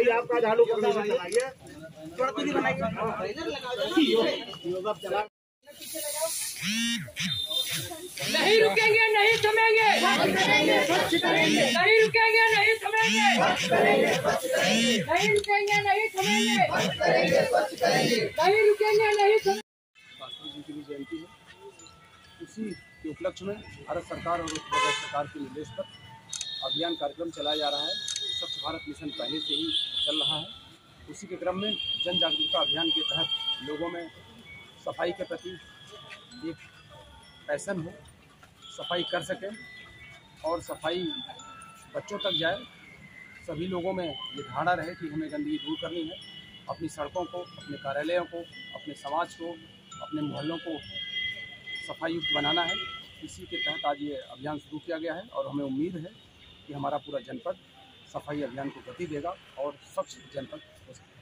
बनाइए, आपका झाड़ू बनाइए, नहीं रुकेंगे, नहीं थमेंगे, नहीं रुकेंगे, नहीं थमेंगे, नहीं रुकेंगे, नहीं थमेंगे, नहीं रुकेंगे, नहीं थमेंगे। शास्त्री जी की भी जयंती है, उसी के उपलक्ष्य में भारत सरकार और उत्तर प्रदेश सरकार के निर्देश पर अभियान कार्यक्रम चलाया जा रहा है। स्वच्छ भारत मिशन पहले से ही चल रहा है। उसी के क्रम में जन जागरूकता अभियान के तहत लोगों में सफाई के प्रति एक पैशन हो, सफाई कर सकें और सफाई बच्चों तक जाए। सभी लोगों में ये धारणा रहे कि हमें गंदगी दूर करनी है, अपनी सड़कों को, अपने कार्यालयों को, अपने समाज को, अपने मोहल्लों को सफाई युक्त बनाना है। इसी के तहत आज ये अभियान शुरू किया गया है और हमें उम्मीद है कि हमारा पूरा जनपद सफाई अभियान को गति देगा और स्वच्छ जनपद हो सकता है।